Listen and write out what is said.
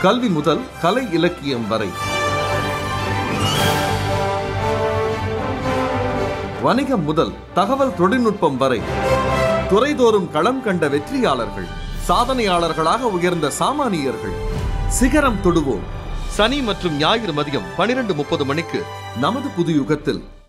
கல்வி முதல் கலை இலக்கியம் வரை, வணிகம் முதல் தகவல் தொழில்நுட்பம் வரை, துறைதோறும் களம் கண்ட வெற்றியாளர்கள், சாதனையாளர்களாக உயர்ந்த சாமானியர்கள், சிகரம் தொடுவோம். சனி மற்றும் ஞாயிறு மதியம் 12:30 மணிக்கு நமது புது யுகத்தில்.